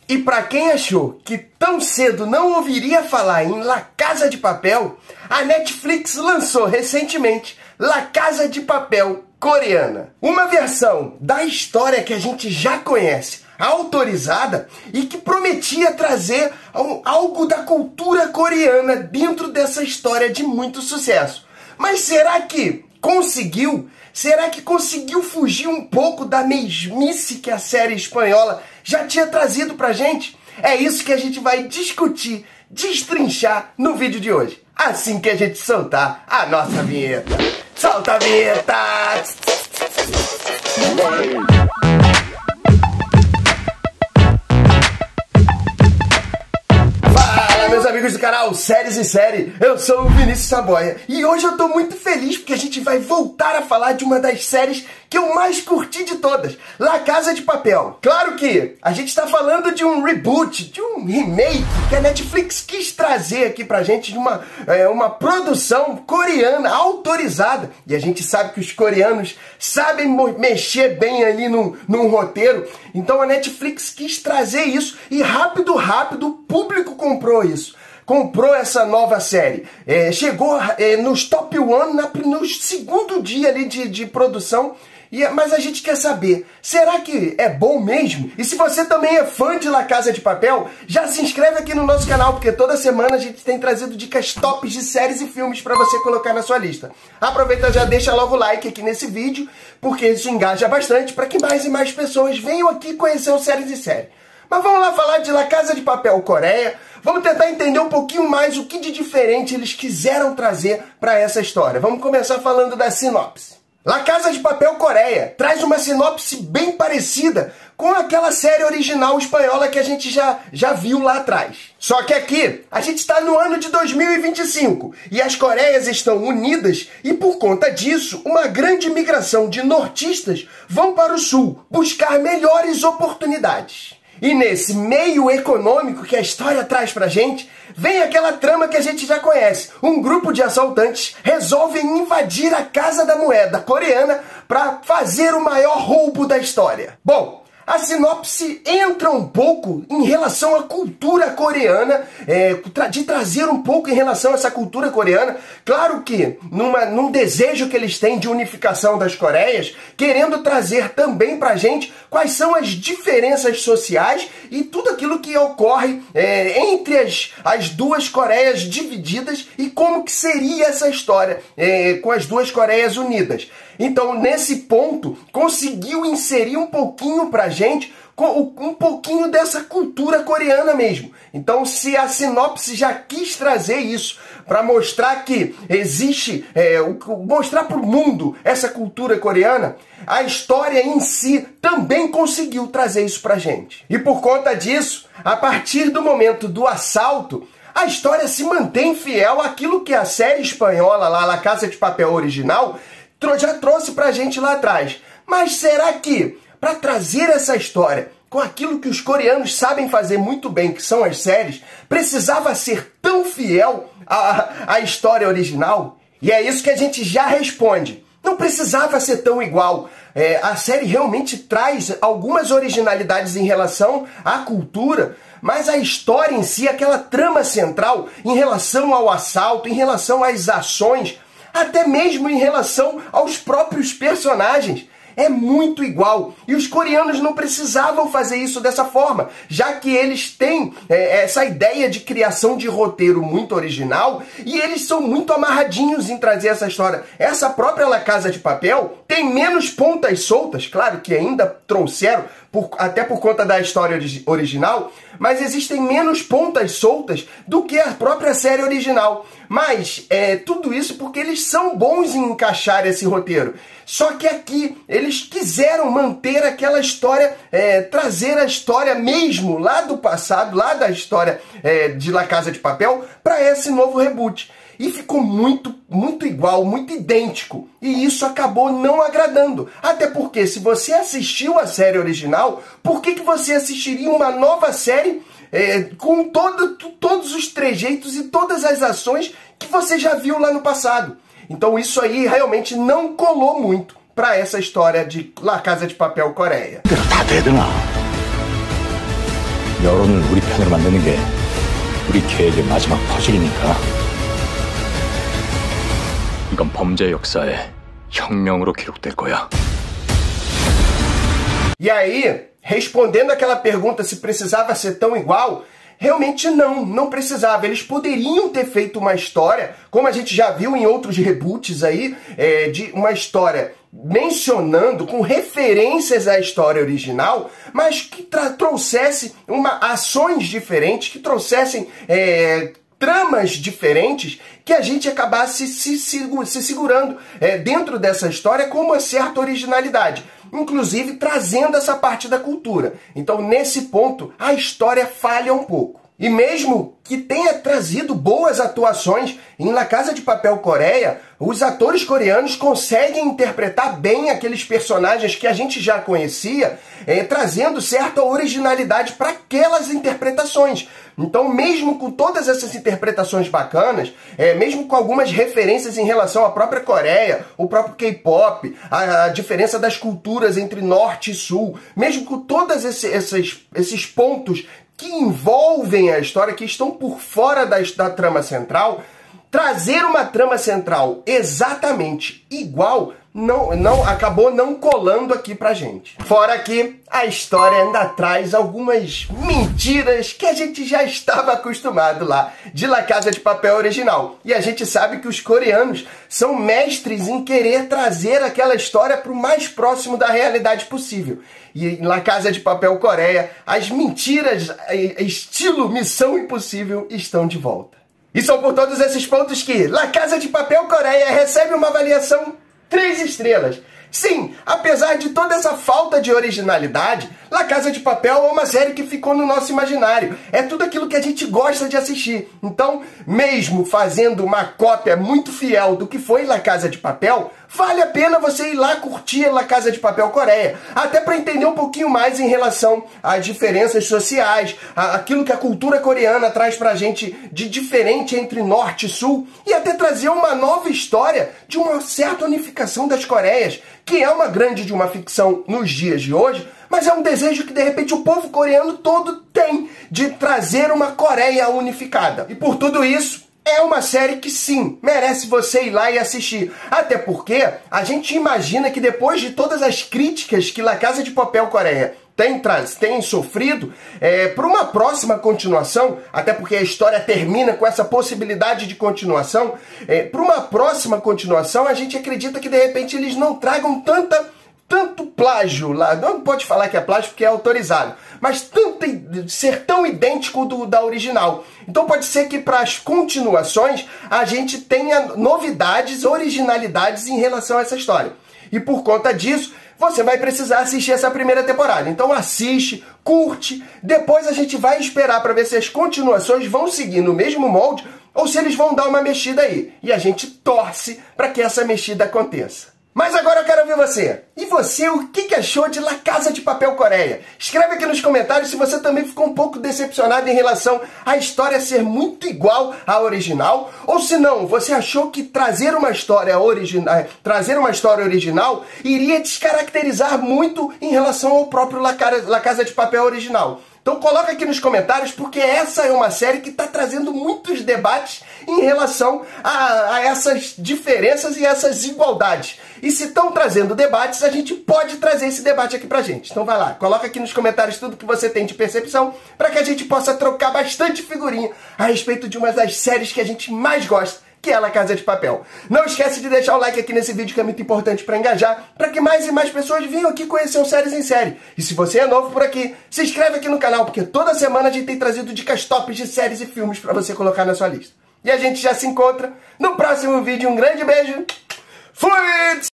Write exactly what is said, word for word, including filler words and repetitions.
E para quem achou que tão cedo não ouviria falar em La Casa de Papel, a Netflix lançou recentemente La Casa de Papel coreana. Uma versão da história que a gente já conhece, autorizada, e que prometia trazer algo da cultura coreana dentro dessa história de muito sucesso. Mas será que conseguiu? Será que conseguiu fugir um pouco da mesmice que a série espanhola já tinha trazido pra gente? É isso que a gente vai discutir, destrinchar no vídeo de hoje. Assim que a gente soltar a nossa vinheta. Solta a vinheta! Meus amigos do canal Séries e Série, eu sou o Vinícius Saboia e hoje eu tô muito feliz porque a gente vai voltar a falar de uma das séries que eu mais curti de todas, La Casa de Papel. Claro que a gente tá falando de um reboot, de um remake que a Netflix quis trazer aqui pra gente de uma, é, uma produção coreana autorizada, e a gente sabe que os coreanos sabem mexer bem ali num, num roteiro, então a Netflix quis trazer isso e rápido, rápido o público comprou isso. Comprou essa nova série. É, chegou é, nos top one na, no segundo dia ali de, de produção. E, mas a gente quer saber, será que é bom mesmo? E se você também é fã de La Casa de Papel, já se inscreve aqui no nosso canal, porque toda semana a gente tem trazido dicas tops de séries e filmes para você colocar na sua lista. Aproveita e já deixa logo o like aqui nesse vídeo, porque isso engaja bastante para que mais e mais pessoas venham aqui conhecer o Séries e Série. Mas vamos lá falar de La Casa de Papel Coreia. Vamos tentar entender um pouquinho mais o que de diferente eles quiseram trazer para essa história. Vamos começar falando da sinopse. La Casa de Papel Coreia traz uma sinopse bem parecida com aquela série original espanhola que a gente já, já viu lá atrás. Só que aqui, a gente está no ano de dois mil e vinte e cinco e as Coreias estão unidas e por conta disso, uma grande migração de nortistas vão para o sul buscar melhores oportunidades. E nesse meio econômico que a história traz pra gente, vem aquela trama que a gente já conhece. Um grupo de assaltantes resolvem invadir a Casa da Moeda coreana para fazer o maior roubo da história. Bom, a sinopse entra um pouco em relação à cultura coreana, é, de trazer um pouco em relação a essa cultura coreana. Claro que numa, num desejo que eles têm de unificação das Coreias, querendo trazer também pra gente quais são as diferenças sociais e tudo aquilo que ocorre é, entre as, as duas Coreias divididas e como que seria essa história é, com as duas Coreias unidas. Então, nesse ponto, conseguiu inserir um pouquinho pra gente, um pouquinho dessa cultura coreana mesmo. Então, se a sinopse já quis trazer isso, para mostrar que existe, é, mostrar para o mundo essa cultura coreana, a história em si também conseguiu trazer isso pra gente. E por conta disso, a partir do momento do assalto, a história se mantém fiel àquilo que a série espanhola, lá, La Casa de Papel original, já trouxe pra gente lá atrás. Mas será que, para trazer essa história com aquilo que os coreanos sabem fazer muito bem, que são as séries, precisava ser tão fiel à, à história original? E é isso que a gente já responde. Não precisava ser tão igual. É, a série realmente traz algumas originalidades em relação à cultura, mas a história em si, aquela trama central em relação ao assalto, em relação às ações, até mesmo em relação aos próprios personagens, é muito igual. E os coreanos não precisavam fazer isso dessa forma, já que eles têm é, essa ideia de criação de roteiro muito original e eles são muito amarradinhos em trazer essa história. Essa própria La Casa de Papel tem menos pontas soltas, claro que ainda trouxeram, por, até por conta da história original, mas existem menos pontas soltas do que a própria série original. Mas é, tudo isso porque eles são bons em encaixar esse roteiro. Só que aqui eles quiseram manter aquela história, é, trazer a história mesmo lá do passado, lá da história é, de La Casa de Papel, para esse novo reboot. E ficou muito, muito igual, muito idêntico. E isso acabou não agradando. Até porque se você assistiu a série original, por que que você assistiria uma nova série é, com todo, todos os trejeitos e todas as ações que você já viu lá no passado? Então isso aí realmente não colou muito para essa história de La Casa de Papel Coreia. 여론을 우리 편으로 만드는 게 우리 계획의 마지막 퍼즐이니까. 이건 범죄 역사에 혁명으로 기록될 거야. E aí, respondendo aquela pergunta se precisava ser tão igual, realmente não, não precisava. Eles poderiam ter feito uma história, como a gente já viu em outros reboots aí, é, de uma história mencionando, com referências à história original, mas que trouxesse uma, ações diferentes, que trouxessem é, tramas diferentes, que a gente acabasse se, se, se segurando é, dentro dessa história com uma certa originalidade, inclusive trazendo essa parte da cultura. Então, nesse ponto, a história falha um pouco. E mesmo que tenha trazido boas atuações em La Casa de Papel Coreia, os atores coreanos conseguem interpretar bem aqueles personagens que a gente já conhecia, é, trazendo certa originalidade para aquelas interpretações. Então, mesmo com todas essas interpretações bacanas, é, mesmo com algumas referências em relação à própria Coreia, o próprio K-pop, a, a diferença das culturas entre Norte e Sul, mesmo com todos esse, esses, esses pontos que envolvem a história, que estão por fora da, da trama central, trazer uma trama central exatamente igual não, não acabou não colando aqui pra gente. Fora que a história ainda traz algumas mentiras que a gente já estava acostumado lá de La Casa de Papel original. E a gente sabe que os coreanos são mestres em querer trazer aquela história para o mais próximo da realidade possível. E em La Casa de Papel Coreia, as mentiras estilo Missão Impossível estão de volta. E são por todos esses pontos que La Casa de Papel Coreia recebe uma avaliação três estrelas. Sim, apesar de toda essa falta de originalidade, La Casa de Papel é uma série que ficou no nosso imaginário. É tudo aquilo que a gente gosta de assistir. Então, mesmo fazendo uma cópia muito fiel do que foi La Casa de Papel, vale a pena você ir lá curtir La Casa de Papel Coreia, até para entender um pouquinho mais em relação às diferenças sociais, aquilo que a cultura coreana traz pra gente de diferente entre Norte e Sul, e até trazer uma nova história de uma certa unificação das Coreias, que é uma grande de uma ficção nos dias de hoje, mas é um desejo que de repente o povo coreano todo tem de trazer uma Coreia unificada. E por tudo isso, é uma série que sim, merece você ir lá e assistir. Até porque a gente imagina que depois de todas as críticas que La Casa de Papel Coreia tem, tem sofrido, é, para uma próxima continuação, até porque a história termina com essa possibilidade de continuação, é, para uma próxima continuação a gente acredita que de repente eles não tragam tanta... tanto plágio lá, não pode falar que é plágio porque é autorizado, mas tanto ser tão idêntico do, da original. Então pode ser que para as continuações a gente tenha novidades, originalidades em relação a essa história. E por conta disso, você vai precisar assistir essa primeira temporada. Então assiste, curte, depois a gente vai esperar para ver se as continuações vão seguir no mesmo molde ou se eles vão dar uma mexida aí. E a gente torce para que essa mexida aconteça. Mas agora eu quero ver você. E você, o que achou de La Casa de Papel Coreia? Escreve aqui nos comentários se você também ficou um pouco decepcionado em relação à história ser muito igual à original, ou se não, você achou que trazer uma história original, trazer uma história original iria descaracterizar muito em relação ao próprio La Casa de Papel original. Então coloca aqui nos comentários, porque essa é uma série que está trazendo muitos debates em relação a, a essas diferenças e essas igualdades. E se estão trazendo debates, a gente pode trazer esse debate aqui pra gente. Então vai lá, coloca aqui nos comentários tudo que você tem de percepção, para que a gente possa trocar bastante figurinha a respeito de uma das séries que a gente mais gosta, que é La Casa de Papel. Não esquece de deixar o like aqui nesse vídeo, que é muito importante para engajar, para que mais e mais pessoas venham aqui conhecer o Séries em Série. E se você é novo por aqui, se inscreve aqui no canal, porque toda semana a gente tem trazido dicas tops de séries e filmes para você colocar na sua lista. E a gente já se encontra no próximo vídeo. Um grande beijo. Fui!